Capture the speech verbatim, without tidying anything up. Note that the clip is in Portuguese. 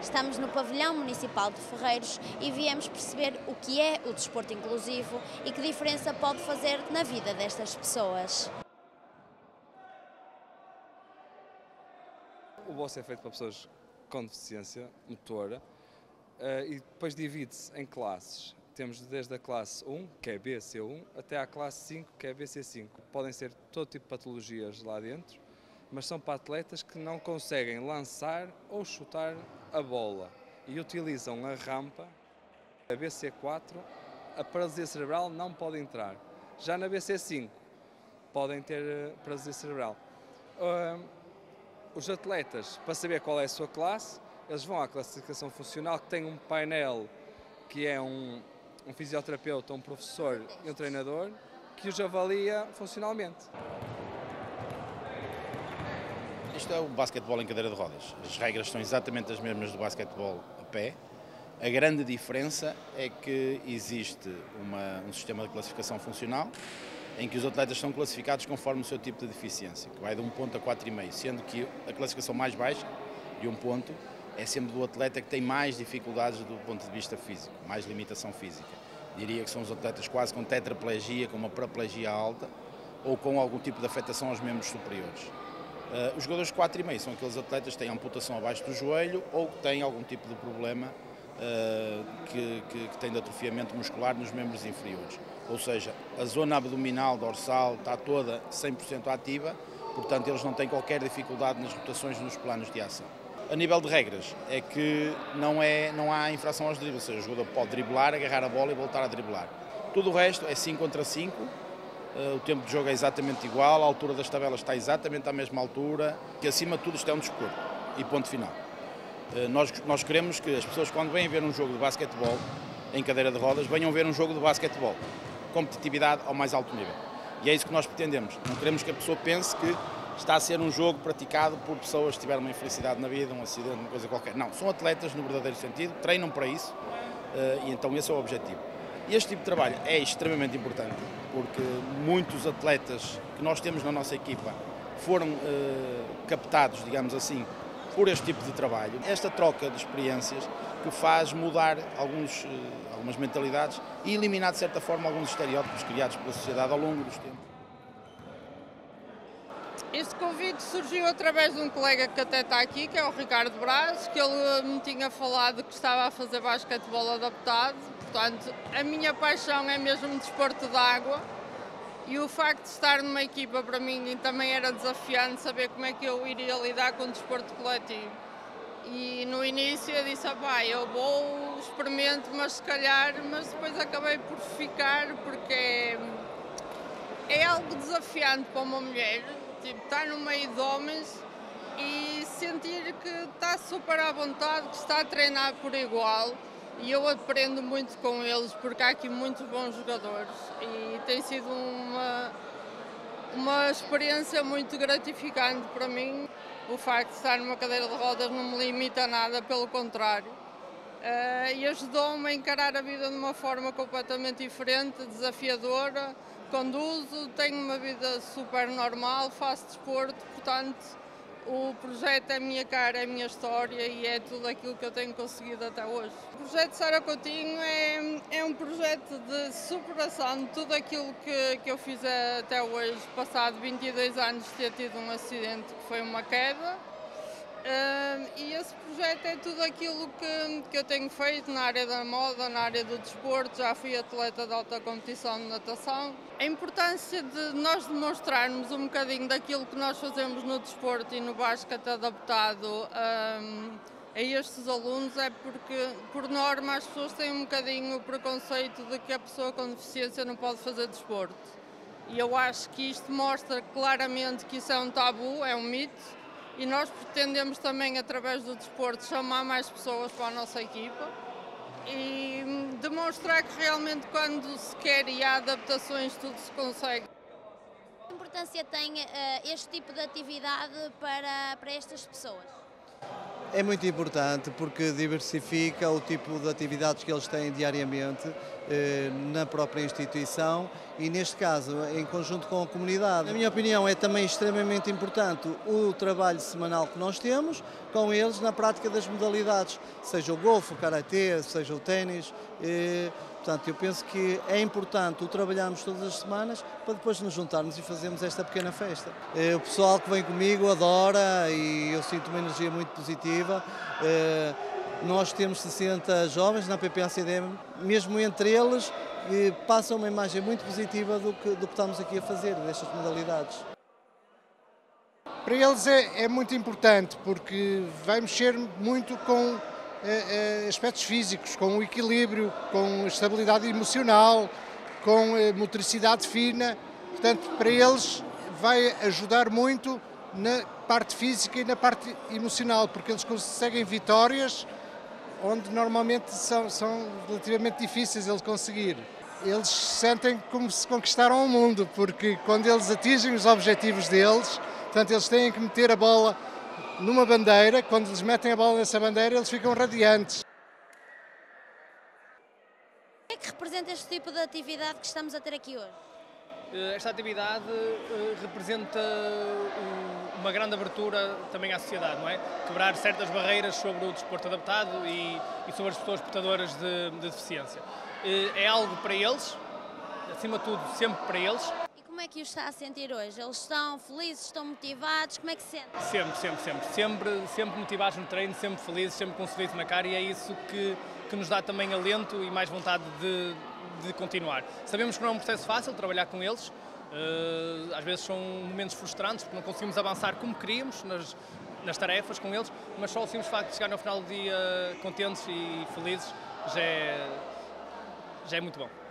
Estamos no Pavilhão Municipal de Ferreiros e viemos perceber o que é o desporto inclusivo e que diferença pode fazer na vida destas pessoas. O bolso é feito para pessoas com deficiência motora e depois divide-se em classes. Temos desde a classe um, que é B C um, até à classe cinco, que é B C cinco. Podem ser todo tipo de patologias lá dentro, mas são para atletas que não conseguem lançar ou chutar a bola e utilizam a rampa. A B C quatro, a paralisia cerebral não pode entrar. Já na B C cinco, podem ter paralisia cerebral. Uh, os atletas, para saber qual é a sua classe, eles vão à classificação funcional, que tem um painel que é um, um fisioterapeuta, um professor e um treinador, que os avalia funcionalmente. Isto é o basquetebol em cadeira de rodas. As regras são exatamente as mesmas do basquetebol a pé. A grande diferença é que existe uma, um sistema de classificação funcional em que os atletas são classificados conforme o seu tipo de deficiência, que vai de um ponto a quatro vírgula cinco, sendo que a classificação mais baixa, de um ponto, é sempre do atleta que tem mais dificuldades do ponto de vista físico, mais limitação física. Diria que são os atletas quase com tetraplegia, com uma paraplegia alta ou com algum tipo de afetação aos membros superiores. Uh, os jogadores de quatro vírgula cinco são aqueles atletas que têm amputação abaixo do joelho ou que têm algum tipo de problema uh, que, que, que têm de atrofiamento muscular nos membros inferiores. Ou seja, a zona abdominal, dorsal, está toda cem por cento ativa, portanto eles não têm qualquer dificuldade nas rotações nos planos de ação. A nível de regras, é que não, é, não há infração aos dribles, ou seja, o jogador pode driblar, agarrar a bola e voltar a driblar. Tudo o resto é cinco contra cinco, o tempo de jogo é exatamente igual, a altura das tabelas está exatamente à mesma altura, que acima de tudo isto é um desporto, e ponto final. Nós, nós queremos que as pessoas, quando vêm ver um jogo de basquetebol em cadeira de rodas, venham ver um jogo de basquetebol, competitividade ao mais alto nível. E é isso que nós pretendemos, não queremos que a pessoa pense que está a ser um jogo praticado por pessoas que tiveram uma infelicidade na vida, um acidente, uma coisa qualquer. Não, são atletas no verdadeiro sentido, treinam para isso e então esse é o objetivo. E este tipo de trabalho é extremamente importante, porque muitos atletas que nós temos na nossa equipa foram uh, captados, digamos assim, por este tipo de trabalho. Esta troca de experiências que faz mudar alguns, uh, algumas mentalidades e eliminar, de certa forma, alguns estereótipos criados pela sociedade ao longo dos tempos. Este convite surgiu através de um colega que até está aqui, que é o Ricardo Braz, que ele me tinha falado que estava a fazer basquetebol adaptado. Portanto, a minha paixão é mesmo o desporto de água e o facto de estar numa equipa para mim também era desafiante saber como é que eu iria lidar com o desporto coletivo. E no início eu disse, ah, pá, eu vou, experimento, mas se calhar, mas depois acabei por ficar porque é, é algo desafiante para uma mulher. Tipo, estar no meio de homens e sentir que está super à vontade, que está a treinar por igual e eu aprendo muito com eles porque há aqui muitos bons jogadores e tem sido uma, uma experiência muito gratificante para mim. O facto de estar numa cadeira de rodas não me limita a nada, pelo contrário, uh, e ajudou-me a encarar a vida de uma forma completamente diferente, desafiadora. Conduzo, tenho uma vida super normal, faço desporto, portanto o projeto é a minha cara, é a minha história e é tudo aquilo que eu tenho conseguido até hoje. O projeto Sara Coutinho é, é um projeto de superação de tudo aquilo que, que eu fiz até hoje, passado vinte e dois anos de ter tido um acidente que foi uma queda. Uh, e esse projeto é tudo aquilo que, que eu tenho feito na área da moda, na área do desporto, já fui atleta de alta competição de natação. A importância de nós demonstrarmos um bocadinho daquilo que nós fazemos no desporto e no basquete adaptado um, a estes alunos é porque, por norma, as pessoas têm um bocadinho o preconceito de que a pessoa com deficiência não pode fazer desporto. E eu acho que isto mostra claramente que isso é um tabu, é um mito. E nós pretendemos também, através do desporto, chamar mais pessoas para a nossa equipa e demonstrar que realmente quando se quer e há adaptações tudo se consegue. Que importância tem uh, este tipo de atividade para, para estas pessoas? É muito importante porque diversifica o tipo de atividades que eles têm diariamente eh, na própria instituição e neste caso em conjunto com a comunidade. Na minha opinião é também extremamente importante o trabalho semanal que nós temos com eles na prática das modalidades, seja o golfe, o karatê, seja o ténis. Portanto, eu penso que é importante o trabalharmos todas as semanas para depois nos juntarmos e fazermos esta pequena festa. O pessoal que vem comigo adora e eu sinto uma energia muito positiva. Nós temos sessenta jovens na P P A C D M, mesmo entre eles, que passam uma imagem muito positiva do que, do que estamos aqui a fazer, destas modalidades. Para eles é, é muito importante, porque vai mexer muito com eh, aspectos físicos, com o equilíbrio, com a estabilidade emocional, com a motricidade fina. Portanto, para eles vai ajudar muito na parte física e na parte emocional, porque eles conseguem vitórias onde normalmente são, são relativamente difíceis eles conseguir. Eles sentem como se conquistaram o mundo, porque quando eles atingem os objetivos deles, portanto, eles têm que meter a bola numa bandeira, quando eles metem a bola nessa bandeira, eles ficam radiantes. O que é que representa este tipo de atividade que estamos a ter aqui hoje? Esta atividade representa uma grande abertura também à sociedade, não é? Quebrar certas barreiras sobre o desporto adaptado e, e sobre as pessoas portadoras de, de deficiência. É algo para eles, acima de tudo, sempre para eles. E como é que os está a sentir hoje? Eles estão felizes, estão motivados? Como é que se sentem? Sempre, sempre, sempre. Sempre, sempre motivados no treino, sempre felizes, sempre com um sorriso na cara, e é isso que, que nos dá também alento e mais vontade de, de continuar. Sabemos que não é um processo fácil trabalhar com eles, uh, às vezes são momentos frustrantes porque não conseguimos avançar como queríamos nas, nas tarefas com eles, mas só o simples facto de chegar no final do dia contentes e felizes já é, já é muito bom.